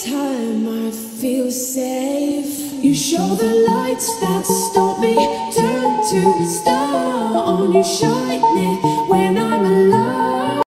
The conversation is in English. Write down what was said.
time I feel safe. You show the lights that stop me, turn to star on you, shine it.